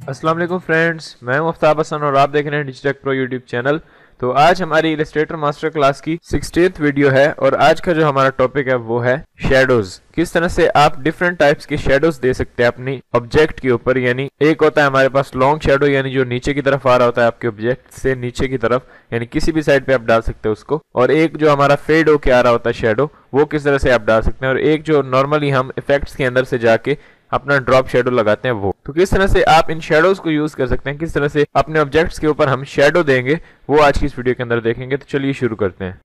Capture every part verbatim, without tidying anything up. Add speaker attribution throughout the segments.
Speaker 1: अस्सलाम वालेकुम फ्रेंड्स, मैं हूं आफ्ताब हसन और आप देख रहे हैं डिजिटेक प्रो यूट्यूब चैनल। तो आज हमारी इलस्ट्रेटर मास्टर क्लास की सिक्सटीन्थ वीडियो है और आज का जो हमारा टॉपिक है वो है शेडोज। किस तरह से आप डिफरेंट टाइप्स के शेडोज दे सकते हैं अपनी ऑब्जेक्ट के ऊपर। यानी एक होता है हमारे पास लॉन्ग शेडो, यानी जो नीचे की तरफ आ रहा होता है आपके ऑब्जेक्ट से नीचे की तरफ, यानी किसी भी साइड पे आप डाल सकते हैं उसको। और एक जो हमारा फेड होके आ रहा होता है शेडो, वो किस तरह से आप डाल सकते हैं। और एक जो नॉर्मली हम इफेक्ट्स के अंदर से जाके अपना ड्रॉप शेडो लगाते हैं वो। तो किस तरह से आप इन शेडोज को यूज कर सकते हैं, किस तरह से अपने ऑब्जेक्ट्स के ऊपर हम शेडो देंगे, वो आज की इस वीडियो के अंदर देखेंगे। तो चलिए शुरू करते हैं।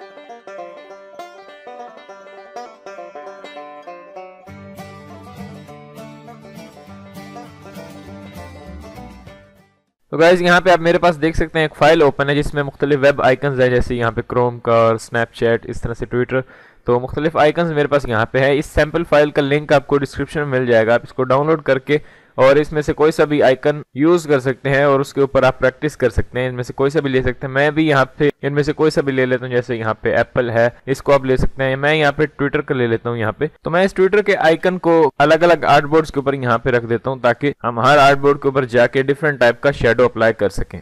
Speaker 1: तो गाइज यहाँ पे आप मेरे पास देख सकते हैं एक फाइल ओपन है जिसमें मुख्तलिफ वेब आइकन्स है, जैसे यहाँ पे क्रोम का और स्नैपचैट, इस तरह से ट्विटर। तो मुख्तलिफ आइकन्स मेरे पास यहाँ पे है। इस सैम्पल फाइल का लिंक आपको डिस्क्रिप्शन में मिल जाएगा। आप इसको डाउनलोड करके और इसमें से कोई सा भी आइकन यूज कर सकते हैं और उसके ऊपर आप प्रैक्टिस कर सकते हैं। इनमें से कोई सा भी ले सकते हैं। मैं भी यहाँ पे इनमें से कोई सा भी ले लेता हूँ, जैसे यहाँ पे एप्पल है, इसको आप ले सकते हैं। मैं यहाँ पे ट्विटर का ले लेता हूँ यहाँ पे। तो मैं इस ट्विटर के आइकन को अलग अलग आर्टबोर्ड्स के ऊपर यहाँ पे रख देता हूँ ताकि हम हर आर्टबोर्ड के ऊपर जाके डिफरेंट टाइप का शेडो अप्लाई कर सकें।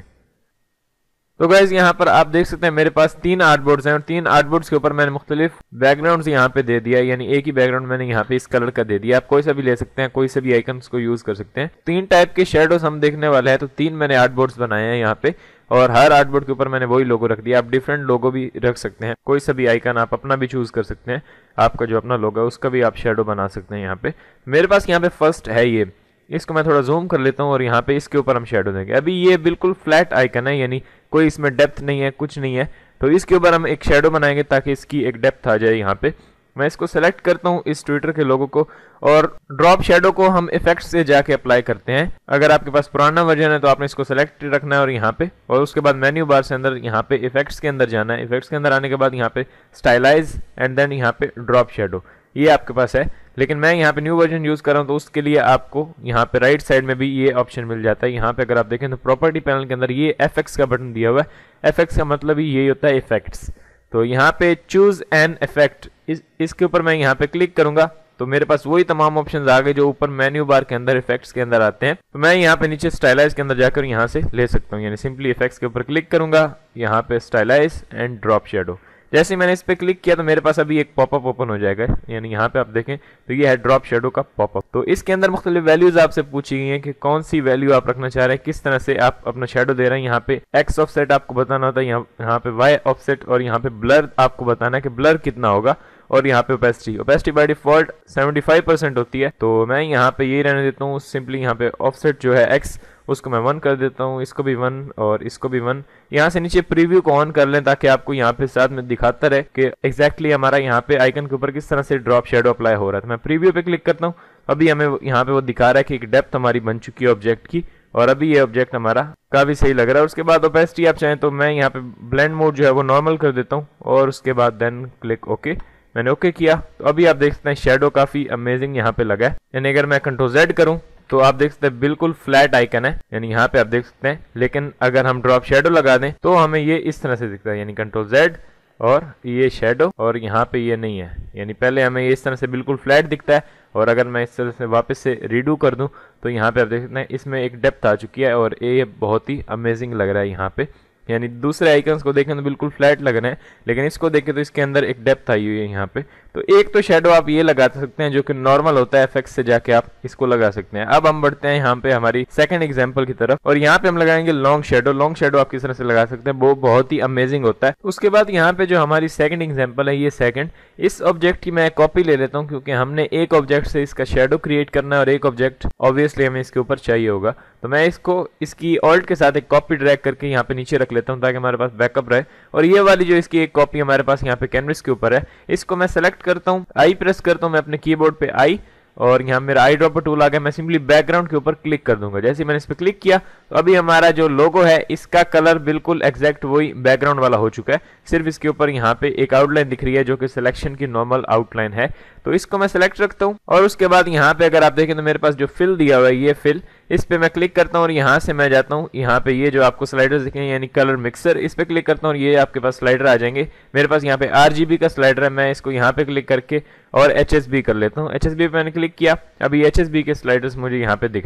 Speaker 1: तो गाइज यहाँ पर आप देख सकते हैं मेरे पास तीन आर्टबोर्ड्स हैं और तीन आर्टबोर्ड्स के ऊपर मैंने मुख्तलिफ बैकग्राउंड्स यहाँ पे दे दिया, यानी एक ही बैकग्राउंड मैंने यहाँ पे इस कलर का दे दिया। आप कोई सा भी ले सकते हैं, कोई से भी आइकन्स को यूज कर सकते हैं। तीन टाइप के शेडोज हम देखने वाले हैं। तो तीन मैंने आर्टबोर्ड्स बनाए हैं यहाँ पे और हर आर्टबोर्ड के ऊपर मैंने वही लोगो रख दिया। आप डिफरेंट लोगो भी रख सकते हैं, कोई सा भी आइकन आप अपना भी चूज कर सकते हैं। आपका जो अपना लोगो है उसका भी आप शेडो बना सकते हैं यहाँ पे। मेरे पास यहाँ पे फर्स्ट है ये, इसको मैं थोड़ा जूम कर लेता हूँ और यहाँ पे इसके ऊपर हम शेडो देंगे। अभी ये बिल्कुल फ्लैट आइकन है, यानी कोई इसमें डेप्थ नहीं है, कुछ नहीं है। तो इसके ऊपर हम एक शेडो बनाएंगे ताकि इसकी एक डेप्थ आ जाए यहाँ पे। मैं इसको सेलेक्ट करता हूँ इस ट्विटर के लोगो को और ड्रॉप शेडो को हम इफेक्ट्स से जाके अप्लाई करते हैं। अगर आपके पास पुराना वर्जन है तो आपने इसको सेलेक्ट रखना है और यहाँ पे, और उसके बाद मेन्यू बार से अंदर यहाँ पे इफेक्ट्स के अंदर जाना है। इफेक्ट्स के अंदर आने के बाद यहाँ पे स्टाइलाइज एंड देन यहाँ पे ड्रॉप शेडो, ये आपके पास है। लेकिन मैं यहाँ पे न्यू वर्जन यूज कर रहा हूँ तो उसके लिए आपको यहाँ पे राइट साइड में भी ये ऑप्शन मिल जाता है। यहाँ पे अगर आप देखें तो प्रॉपर्टी पैनल के अंदर ये एफ एक्स का बटन दिया हुआ है। एफ एक्स का मतलब ही यही होता है इफेक्ट्स। तो यहाँ पे चूज एन इफेक्ट, इस इसके ऊपर मैं यहाँ पे क्लिक करूंगा तो मेरे पास वही तमाम ऑप्शंस आ गए जो ऊपर मेन्यू बार के अंदर इफेक्ट्स के अंदर आते हैं। तो मैं यहाँ पे नीचे स्टाइलाइज के अंदर जाकर यहाँ से ले सकता हूँ, यानी सिंपली इफेक्ट्स के ऊपर क्लिक करूंगा, यहाँ पे स्टाइलाइज एंड ड्रॉप शेडो। जैसे ही मैंने इस पे क्लिक किया तो मेरे पास अभी एक पॉपअप ओपन हो जाएगा, यानी यहाँ पे आप देखें तो ये है ड्रॉप शेडो का पॉपअप। तो इसके अंदर मुख्तलिफ वैल्यूज आपसे पूछी गई हैं कि कौन सी वैल्यू आप रखना चाह रहे हैं, किस तरह से आप अपना शेडो दे रहे हैं। यहाँ पे एक्स ऑफसेट आपको बताना होता है, यहाँ यहाँ पे वाई ऑफसेट, और यहाँ पे ब्लर आपको बताना है कि ब्लर कितना होगा। और यहाँ पे ओपेसिटी, ओपेसिटी बाय डिफॉल्ट पचहत्तर परसेंट होती है। तो मैं यहाँ पे ये रहने देता हूँ। सिंपली यहाँ पे ऑफसेट जो है एक्स, उसको मैं वन कर देता हूँ, इसको भी वन और इसको भी वन। यहाँ से नीचे प्रीव्यू को ऑन कर लें ताकि आपको यहाँ पे साथ में दिखाता रहे कि एग्जैक्टली हमारा यहाँ पे आइकन के ऊपर किस तरह से ड्रॉप शेडो अप्लाई हो रहा है। तो मैं प्रीव्यू पे क्लिक करता हूँ। अभी हमें यहाँ पे वो दिखा रहा है कि एक डेप्थ हमारी बन चुकी है ऑब्जेक्ट की और अभी ये ऑब्जेक्ट हमारा काफी सही लग रहा है। उसके बाद ओपेसिटी आप चाहें तो मैं यहाँ पे ब्लेंड मोड जो है वो नॉर्मल कर देता हूँ और उसके बाद देन क्लिक ओके। मैंने ओके किया तो अभी आप देख सकते हैं शेडो काफी अमेजिंग यहाँ पे लगा है। यानी अगर मैं कंट्रोल जेड करूँ तो आप देख सकते हैं बिल्कुल फ्लैट आइकन है, यानी यहाँ पे आप देख सकते हैं। लेकिन अगर हम ड्रॉप शेडो लगा दें तो हमें ये इस तरह से दिखता है, यानी कंट्रोल जेड और ये शेडो और यहाँ पे ये नहीं है, यानी पहले हमें ये इस तरह से बिल्कुल फ्लैट दिखता है। और अगर मैं इस तरह से वापस से रीडू कर दूं तो यहाँ पे आप देख सकते हैं इसमें एक डेप्थ आ चुकी है और ये बहुत ही अमेजिंग लग रहा है यहाँ पे। यानी दूसरे आइकन्स को देखें तो बिल्कुल फ्लैट लग रहे हैं, लेकिन इसको देखें तो इसके अंदर एक डेप्थ आई हुई है यहाँ पे। तो एक तो शेडो आप ये लगा सकते हैं जो कि नॉर्मल होता है, एफएक्स से जाके आप इसको लगा सकते हैं। अब हम बढ़ते हैं यहाँ पे हमारी सेकंड एग्जांपल की तरफ और यहाँ पे हम लगाएंगे लॉन्ग शेडो। लॉन्ग शेडो आप किस तरह से लगा सकते हैं, वो बहुत ही अमेजिंग होता है। उसके बाद यहाँ पे जो हमारी सेकंड एग्जांपल है, ये सेकंड, इस ऑब्जेक्ट की मैं कॉपी ले लेता हूँ क्योंकि हमने एक ऑब्जेक्ट से इसका शेडो क्रिएट करना है और एक ऑब्जेक्ट ऑब्वियसली हमें इसके ऊपर चाहिए होगा। तो मैं इसको इसकी ऑल्ट के साथ एक कॉपी ड्रैग करके यहाँ पे नीचे रख लेता हूँ ताकि हमारे पास बैकअप रहे। और ये वाली जो इसकी एक कॉपी हमारे पास यहाँ पे कैनवस के ऊपर है, इसको मैं सेलेक्ट करता हूँ, आई प्रेस करता हूँ मैं अपने कीबोर्ड पे आई और यहाँ मेरा आई ड्रॉपर टूल आ गया। मैं सिंपली बैकग्राउंड के ऊपर क्लिक कर दूंगा। जैसे मैंने इस पर क्लिक किया तो अभी हमारा जो लोगो है इसका कलर बिल्कुल एग्जैक्ट वही बैकग्राउंड वाला हो चुका है। सिर्फ इसके ऊपर यहाँ पे एक आउटलाइन दिख रही है जो कि सिलेक्शन की नॉर्मल आउटलाइन है। तो इसको मैं सेलेक्ट रखता हूँ और उसके बाद यहाँ पे अगर आप देखें तो मेरे पास जो फिल दिया हुआ है, ये फिल, इस पे मैं क्लिक करता हूँ और यहाँ से मैं जाता हूँ यहाँ पे ये जो आपको स्लाइडर दिखेंगे यानी कलर मिक्सर, इस पे क्लिक करता हूँ और ये आपके पास स्लाइडर आ जाएंगे। मेरे पास यहाँ पे आरजीबी का स्लाइडर है, मैं इसको यहाँ पे क्लिक करके और एचएसबी कर लेता हूँ। एचएसबी पे मैंने क्लिक किया, अभी एचएसबी के स्लाइडर्स मुझे यहाँ पे दिखने हैं।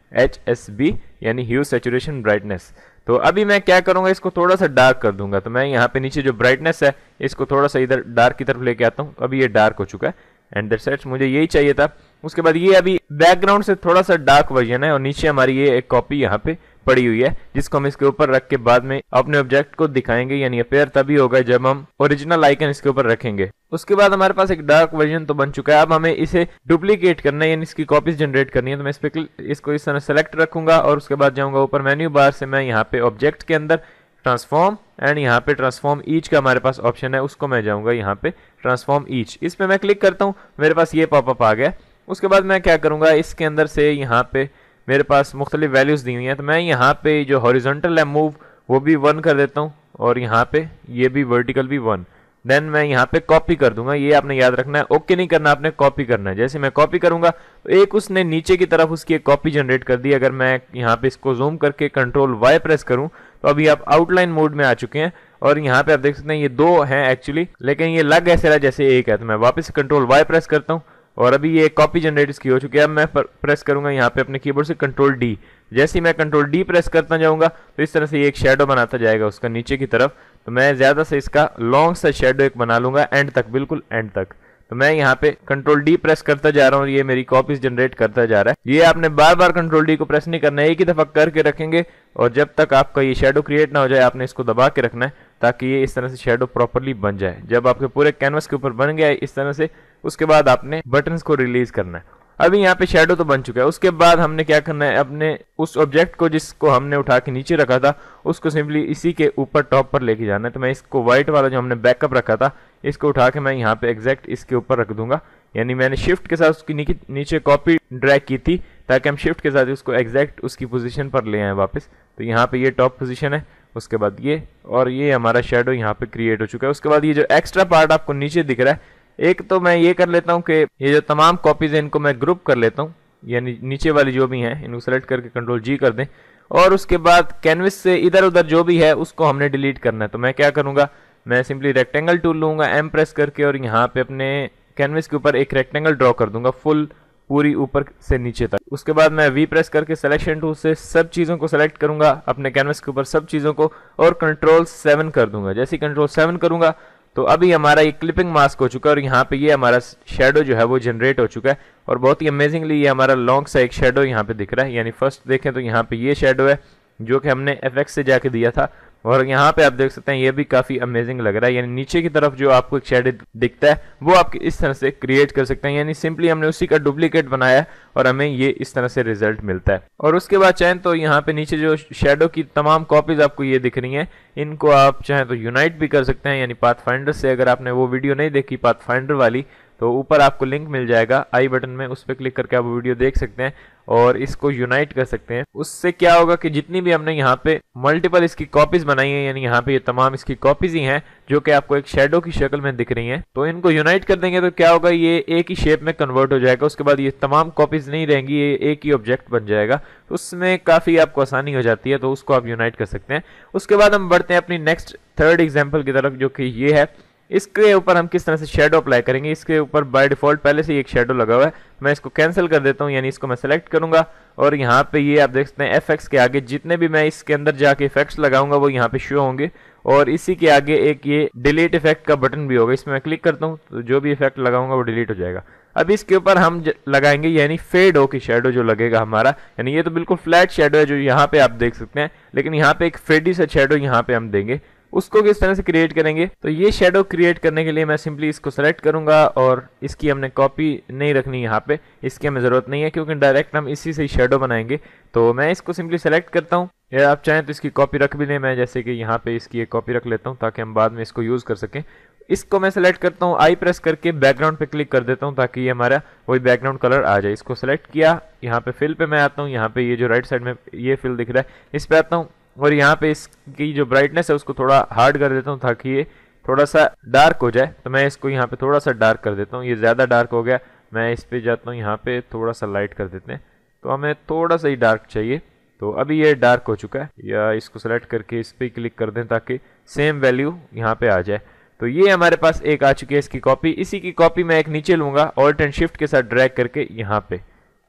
Speaker 1: एच एस बी यानी ह्यू सैचुरेशन ब्राइटनेस। तो अभी मैं क्या करूंगा, इसको थोड़ा सा डार्क कर दूंगा। तो मैं यहाँ पे नीचे जो ब्राइटनेस है इसको थोड़ा सा इधर डार्क की तरफ लेके आता हूँ। अभी ये डार्क हो चुका है एंड दैट्स इट, मुझे यही चाहिए था। उसके बाद ये अभी बैकग्राउंड से थोड़ा सा डार्क वर्जन है और नीचे हमारी ये एक कॉपी यहाँ पे पड़ी हुई है जिसको हम इसके ऊपर रख के बाद में अपने ऑब्जेक्ट को दिखाएंगे, यानी अपेयर तभी होगा जब हम ओरिजिनल आइकन इसके ऊपर रखेंगे। उसके बाद हमारे पास एक डार्क वर्जन तो बन चुका है। अब हमें इसे डुप्लीकेट करना है यानी इसकी कॉपीज जनरेट करनी है। तो मैं इस पे इसको इस तरह सेलेक्ट रखूंगा और उसके बाद जाऊंगा ऊपर मेन्यू बार से, मैं यहाँ पे ऑब्जेक्ट के अंदर ट्रांसफॉर्म एंड यहाँ पे ट्रांसफॉर्म ईच का हमारे पास ऑप्शन है, उसको मैं जाऊंगा यहाँ पे ट्रांसफॉर्म ईच। इस पे मैं क्लिक करता हूँ, मेरे पास ये पॉपअप आ गया। उसके बाद मैं क्या करूंगा, इसके अंदर से यहाँ पे मेरे पास मुख्तलिफ वैल्यूज दी हुई हैं। तो मैं यहाँ पे जो हॉरिजॉन्टल है मूव वो भी वन कर देता हूँ और यहाँ पे ये भी वर्टिकल भी वन। देन मैं यहाँ पे कॉपी कर दूंगा, ये आपने याद रखना है, ओके नहीं करना, आपने कॉपी करना है। जैसे मैं कॉपी करूंगा तो एक उसने नीचे की तरफ उसकी एक कॉपी जनरेट कर दी। अगर मैं यहाँ पे इसको जूम करके कंट्रोल वाई प्रेस करूं तो अभी आप आउटलाइन मोड में आ चुके हैं और यहाँ पे आप देख सकते हैं ये दो हैं एक्चुअली, लेकिन ये लग ऐसे रहा जैसे एक है। तो मैं वापस कंट्रोल वाई प्रेस करता हूँ और अभी ये कॉपी जनरेट इसकी हो चुकी है। अब मैं प्रेस करूंगा यहाँ पे अपने कीबोर्ड से कंट्रोल डी। जैसे ही मैं कंट्रोल डी प्रेस करता जाऊंगा तो इस तरह से ये एक शेडो बनाता जाएगा उसका नीचे की तरफ। तो मैं ज्यादा से इसका लॉन्ग सा शेडो एक बना लूंगा एंड तक, बिल्कुल एंड तक। तो मैं यहाँ पे कंट्रोल डी प्रेस करता जा रहा हूँ और ये मेरी कॉपीज जनरेट करता जा रहा है। ये आपने बार बार कंट्रोल डी को प्रेस नहीं करना है, एक ही दफा करके रखेंगे और जब तक आपका ये शेडो क्रिएट ना हो जाए आपने इसको दबा के रखना है ताकि ये इस तरह से शेडो प्रॉपर्ली बन जाए। जब आपके पूरे कैनवस के ऊपर बन गया है इस तरह से, उसके बाद आपने बटन्स को रिलीज करना है। अभी यहाँ पे शेडो तो बन चुका है। उसके बाद हमने क्या करना है, अपने उस ऑब्जेक्ट को जिसको हमने उठा के नीचे रखा था उसको सिंपली इसी के ऊपर टॉप पर लेके जाना है। तो मैं इसको व्हाइट वाला जो हमने बैकअप रखा था इसको उठा के मैं यहाँ पे एग्जैक्ट इसके ऊपर रख दूंगा, यानी मैंने शिफ्ट के साथ उसकी नीचे कॉपी ड्रैग की थी ताकि हम शिफ्ट के साथ उसको एग्जैक्ट उसकी पोजीशन पर ले आए वापस। तो यहाँ पे ये टॉप पोजीशन है, उसके बाद ये और ये हमारा शेडो यहाँ पे क्रिएट हो चुका है। उसके बाद ये जो एक्स्ट्रा पार्ट आपको नीचे दिख रहा है, एक तो मैं ये कर लेता हूँ कि ये जो तमाम कॉपीज है इनको मैं ग्रुप कर लेता हूँ, यानी नीचे वाली जो भी हैं इनको सेलेक्ट करके कंट्रोल जी कर दें और उसके बाद कैनवस से इधर उधर जो भी है उसको हमने डिलीट करना है। तो मैं क्या करूँगा, मैं सिंपली रेक्टेंगल टूल लूंगा एम प्रेस करके और यहाँ पे अपने कैनवस के ऊपर एक रेक्टेंगल ड्रॉ कर दूंगा फुल पूरी ऊपर से नीचे तक। उसके बाद मैं वी प्रेस करके सिलेक्शन टूल से सब चीज़ों को सेलेक्ट करूंगा अपने कैनवस के ऊपर सब चीज़ों को और कंट्रोल सेवन कर दूंगा। जैसे ही कंट्रोल सेवन करूंगा तो अभी हमारा ये क्लिपिंग मास्क हो चुका है और यहाँ पे ये हमारा शेडो जो है वो जनरेट हो चुका है और बहुत ही अमेजिंगली ये हमारा लॉन्ग सा एक शेडो यहाँ पे दिख रहा है। यानी फर्स्ट देखें तो यहाँ पे ये शेडो है जो कि हमने एफएक्स से जाके दिया था और यहाँ पे आप देख सकते हैं ये भी काफी अमेजिंग लग रहा है। यानी नीचे की तरफ जो आपको एक शेडो दिखता है वो आप इस तरह से क्रिएट कर सकते हैं, यानी सिंपली हमने उसी का डुप्लीकेट बनाया है और हमें ये इस तरह से रिजल्ट मिलता है। और उसके बाद चाहें तो यहाँ पे नीचे जो शेडो की तमाम कॉपीज आपको ये दिख रही हैं इनको आप चाहें तो यूनाइट भी कर सकते हैं, यानी पाथफाइंडर से। अगर आपने वो वीडियो नहीं देखी पाथफाइंडर वाली तो ऊपर आपको लिंक मिल जाएगा आई बटन में, उस पर क्लिक करके आप वीडियो देख सकते हैं और इसको यूनाइट कर सकते हैं। उससे क्या होगा कि जितनी भी हमने यहाँ पे मल्टीपल इसकी कॉपीज बनाई है, यानी यहाँ पे ये तमाम इसकी कॉपीज ही हैं जो कि आपको एक शेडो की शक्ल में दिख रही हैं, तो इनको यूनाइट कर देंगे तो क्या होगा, ये एक ही शेप में कन्वर्ट हो जाएगा। उसके बाद ये तमाम कॉपीज नहीं रहेंगी, ये एक ही ऑब्जेक्ट बन जाएगा। तो उसमें काफी आपको आसानी हो जाती है, तो उसको आप यूनाइट कर सकते हैं। उसके बाद हम बढ़ते हैं अपनी नेक्स्ट थर्ड एग्जाम्पल की तरफ जो कि ये है। इसके ऊपर हम किस तरह से शेडो अप्लाई करेंगे। इसके ऊपर बाय डिफॉल्ट पहले से ही एक शेडो लगा हुआ है, मैं इसको कैंसिल कर देता हूं, यानी इसको मैं सेलेक्ट करूंगा और यहाँ पे ये आप देख सकते हैं एफएक्स के आगे जितने भी मैं इसके अंदर जाके इफेक्ट्स लगाऊंगा वो यहाँ पे शो होंगे और इसी के आगे एक ये डिलीट इफेक्ट का बटन भी होगा, इसमें मैं क्लिक करता हूँ तो जो भी इफेक्ट लगाऊंगा वो डिलीट हो जाएगा। अब इसके ऊपर हम लगाएंगे यानी फेड हो की शेडो जो लगेगा हमारा, यानी ये तो बिल्कुल फ्लैट शेडो है जो यहाँ पे आप देख सकते हैं, लेकिन यहाँ पे एक फेडी सा शेडो यहाँ पे हम देंगे। उसको किस तरह से क्रिएट करेंगे, तो ये शेडो क्रिएट करने के लिए मैं सिंपली इसको सेलेक्ट करूंगा और इसकी हमने कॉपी नहीं रखनी यहाँ पे, इसकी हमें जरूरत नहीं है क्योंकि डायरेक्ट हम इसी से ही शेडो बनाएंगे। तो मैं इसको सिंपली सेलेक्ट करता हूँ, या आप चाहें तो इसकी कॉपी रख भी लें, मैं जैसे कि यहाँ पे इसकी एक कॉपी रख लेता हूँ ताकि हम बाद में इसको यूज कर सकें। इसको मैं सेलेक्ट करता हूँ, आई प्रेस करके बैकग्राउंड पे क्लिक कर देता हूँ ताकि ये हमारा वही बैकग्राउंड कलर आ जाए। इसको सेलेक्ट किया, यहाँ पे फिल पे मैं आता हूँ, यहाँ पे ये जो राइट साइड में ये फिल दिख रहा है इस पे आता हूँ और यहाँ पे इसकी जो ब्राइटनेस है उसको थोड़ा हार्ड कर देता हूँ ताकि ये थोड़ा सा डार्क हो जाए। तो मैं इसको यहाँ पे थोड़ा सा डार्क कर देता हूँ, ये ज़्यादा डार्क हो गया, मैं इस पे जाता हूँ, यहाँ पे थोड़ा सा लाइट कर देते हैं, तो हमें थोड़ा सा ही डार्क चाहिए। तो अभी ये डार्क हो चुका है, या इसको सेलेक्ट करके इस पर क्लिक कर दें ताकि सेम वैल्यू यहाँ पे आ जाए। तो ये हमारे पास एक आ चुकी है इसकी कॉपी। इसी की कॉपी मैं एक नीचे लूँगा ऑल्ट एंड शिफ्ट के साथ ड्रैग करके यहाँ पे,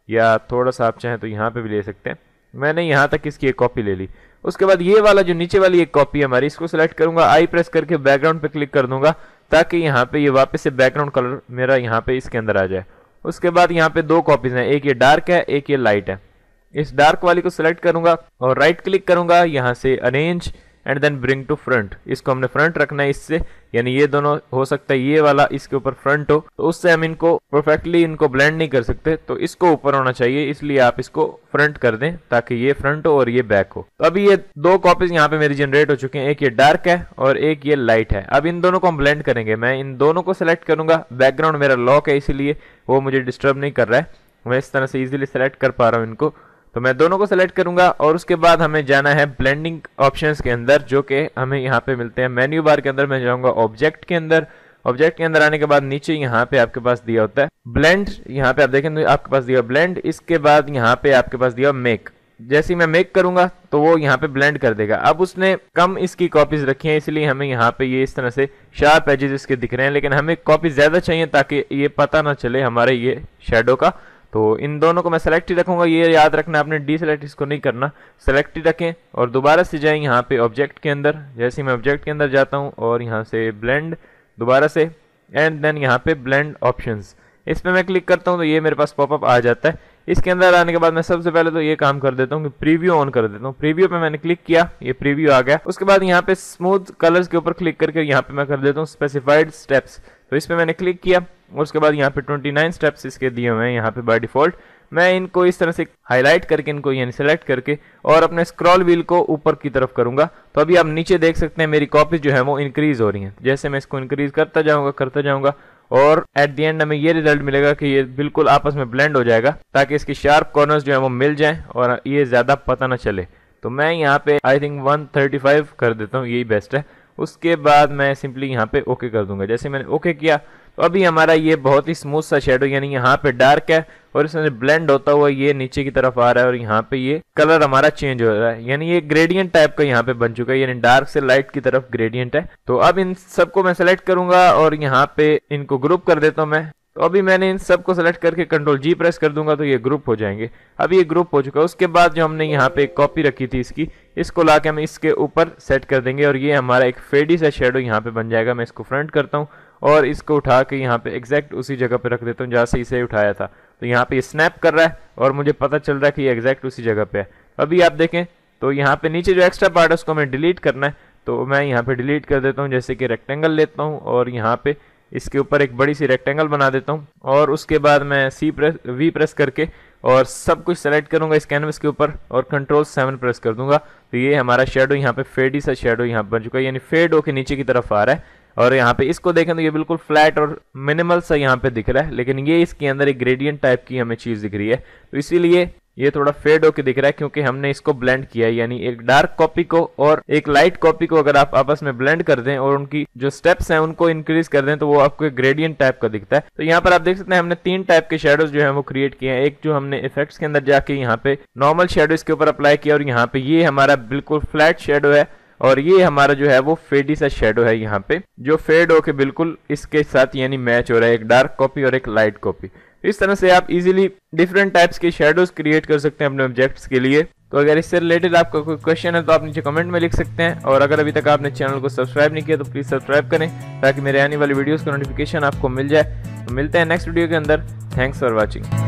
Speaker 1: या थोड़ा सा आप चाहें तो यहाँ पे भी ले सकते हैं। मैंने यहाँ तक इसकी एक कॉपी ले ली। उसके बाद ये वाला जो नीचे वाली एक कॉपी है हमारी, इसको सिलेक्ट करूंगा, आई प्रेस करके बैकग्राउंड पे क्लिक कर दूंगा ताकि यहाँ पे ये वापस से बैकग्राउंड कलर मेरा यहाँ पे इसके अंदर आ जाए। उसके बाद यहाँ पे दो कॉपीज हैं, एक ये डार्क है, एक ये लाइट है। इस डार्क वाली को सिलेक्ट करूंगा और राइट क्लिक करूंगा, यहाँ से arrange and then bring to front. इसको हमने फ्रंट रखना है इससे, यानी ये दोनों हो सकता है ये वाला इसके ऊपर फ्रंट हो, तो उससे हम इनको परफेक्टली इनको ब्लेंड नहीं कर सकते, तो इसको ऊपर होना चाहिए, इसलिए आप इसको फ्रंट कर दें ताकि ये फ्रंट हो और ये बैक हो। तो अभी ये दो कॉपीज यहाँ पे मेरी जनरेट हो चुके हैं, एक ये डार्क है और एक ये लाइट है। अब इन दोनों को हम ब्लेंड करेंगे। मैं इन दोनों को सिलेक्ट करूंगा, बैकग्राउंड मेरा लॉक है इसीलिए वो मुझे डिस्टर्ब नहीं कर रहा है, मैं इस तरह से इजीली सेलेक्ट कर पा रहा हूँ इनको। तो मैं दोनों को सेलेक्ट करूंगा और उसके बाद हमें जाना है ब्लेंडिंग ऑप्शंस के अंदर, जो कि हमें यहाँ पे मिलते हैं मेन्यू बार के अंदर। मैं जाऊंगा ऑब्जेक्ट के अंदर, ऑब्जेक्ट के अंदर आने के बाद नीचे यहाँ पे आपके पास दिया होता है ब्लेंड, यहाँ पे आप देखें तो आपके पास दिया ब्लेंड, इसके बाद यहाँ पे आपके पास दिया मेक। जैसे ही मैं मेक करूंगा तो वो यहाँ पे ब्लेंड कर देगा। अब उसने कम इसकी कॉपीज रखी हैं इसलिए हमें यहाँ पे ये इस तरह से शार्प एजेस इसके दिख रहे हैं, लेकिन हमें कॉपी ज्यादा चाहिए ताकि ये पता ना चले हमारे ये शेडो का। तो इन दोनों को मैं सेलेक्ट ही रखूंगा, ये याद रखना आपने डी सेलेक्ट इसको नहीं करना, सेलेक्ट ही रखें और दोबारा से जाएं यहाँ पे ऑब्जेक्ट के अंदर। जैसे मैं ऑब्जेक्ट के अंदर जाता हूँ और यहाँ से ब्लेंड दोबारा से एंड देन यहाँ पे ब्लेंड ऑप्शंस, इस पे मैं क्लिक करता हूँ तो ये मेरे पास पॉपअप आ जाता है। इसके अंदर आने के बाद मैं सबसे पहले तो ये काम कर देता हूँ कि प्रीव्यू ऑन कर देता हूँ। प्रीव्यू पे मैंने क्लिक किया, ये प्रीव्यू आ गया। उसके बाद यहाँ पे स्मूथ कलर्स के ऊपर क्लिक करके यहाँ पे मैं कर देता हूँ स्पेसिफाइड स्टेप्स, तो इस पे मैंने क्लिक किया और उसके बाद यहाँ पे उनतीस स्टेप्स इसके दिए हुए हैं यहाँ पे बाय डिफॉल्ट। मैं इनको इस तरह से हाईलाइट करके इनको यानी सेलेक्ट करके और अपने स्क्रॉल व्हील को ऊपर की तरफ करूंगा, तो अभी आप नीचे देख सकते हैं मेरी कॉपीज जो है वो इंक्रीज हो रही हैं। जैसे मैं इसको इंक्रीज करता जाऊंगा करता जाऊंगा और एट द एंड हमें ये रिजल्ट मिलेगा कि ये बिल्कुल आपस में ब्लेंड हो जाएगा ताकि इसकी शार्प कॉर्नर्स जो है वो मिल जाएं और ये ज्यादा पता ना चले। तो मैं यहाँ पे आई थिंक एक सौ पैंतीस कर देता हूँ, यही बेस्ट है। उसके बाद मैं सिंपली यहाँ पे ओके कर दूंगा। जैसे मैंने ओके किया तो अभी हमारा ये बहुत ही स्मूथ सा शेडो, यानी यहाँ पे डार्क है और इसमें ब्लेंड होता हुआ ये नीचे की तरफ आ रहा है और यहाँ पे ये कलर हमारा चेंज हो रहा है, यानी ये ग्रेडियंट टाइप का यहाँ पे बन चुका है, यानी डार्क से लाइट की तरफ ग्रेडियंट है। तो अब इन सबको मैं सेलेक्ट करूंगा और यहाँ पे इनको ग्रुप कर देता हूँ मैं। तो अभी मैंने इन सब को सेलेक्ट करके कंट्रोल जी प्रेस कर दूंगा तो ये ग्रुप हो जाएंगे। अभी ये ग्रुप हो चुका है। उसके बाद जो हमने यहाँ पे कॉपी रखी थी इसकी, इसको लाके हम इसके ऊपर सेट कर देंगे और ये हमारा एक फेडी सा शेडो यहाँ पे बन जाएगा। मैं इसको फ्रंट करता हूँ और इसको उठा के यहाँ पे एग्जैक्ट उसी जगह पे रख देता हूँ जहाँ से इसे उठाया था। तो यहाँ पे ये स्नैप कर रहा है और मुझे पता चल रहा है कि ये एग्जैक्ट उसी जगह पे है। अभी आप देखें तो यहाँ पे नीचे जो एक्स्ट्रा पार्ट है उसको हमें डिलीट करना है, तो मैं यहाँ पे डिलीट कर देता हूँ। जैसे कि रेक्टेंगल लेता हूँ और यहाँ पे इसके ऊपर एक बड़ी सी रेक्टेंगल बना देता हूँ और उसके बाद मैं सी प्रेस वी प्रेस करके और सब कुछ सेलेक्ट करूंगा इस कैनवस के ऊपर और कंट्रोल सेवन प्रेस कर दूंगा। तो ये हमारा शेडो यहाँ पे फेडी सा शेडो यहाँ बन चुका है, यानी फेड होके नीचे की तरफ आ रहा है। और यहाँ पे इसको देखें तो ये बिल्कुल फ्लैट और मिनिमल सा यहाँ पे दिख रहा है, लेकिन ये इसके अंदर एक ग्रेडियंट टाइप की हमें चीज दिख रही है, तो इसीलिए ये थोड़ा फेड होके दिख रहा है क्योंकि हमने इसको ब्लेंड किया है। यानी एक डार्क कॉपी को और एक लाइट कॉपी को अगर आप आपस में ब्लेंड कर दें और उनकी जो स्टेप्स हैं उनको इंक्रीज कर दें तो वो आपको एक ग्रेडियंट टाइप का दिखता है। तो यहाँ पर आप देख सकते हैं हमने तीन टाइप के शेडोज जो है वो क्रिएट किए हैं। एक जो हमने इफेक्ट्स के अंदर जाके यहाँ पे नॉर्मल शेडो इसके ऊपर अप्लाई किया और यहाँ पे ये हमारा बिल्कुल फ्लैट शेडो है और ये हमारा जो है वो फेडी सा शेडो है यहाँ पे, जो फेड होके बिल्कुल इसके साथ यानी मैच हो रहा है, एक डार्क कॉपी और एक लाइट कॉपी। इस तरह से आप इजीली डिफरेंट टाइप्स के शेडोज क्रिएट कर सकते हैं अपने ऑब्जेक्ट्स के लिए। तो अगर इससे रिलेटेड आपका कोई क्वेश्चन है तो आप नीचे कमेंट में लिख सकते हैं और अगर अभी तक आपने चैनल को सब्सक्राइब नहीं किया तो प्लीज सब्सक्राइब करें ताकि मेरे आने वाली वीडियोस का नोटिफिकेशन आपको मिल जाए। तो मिलते हैं नेक्स्ट वीडियो के अंदर। Thanks for watching.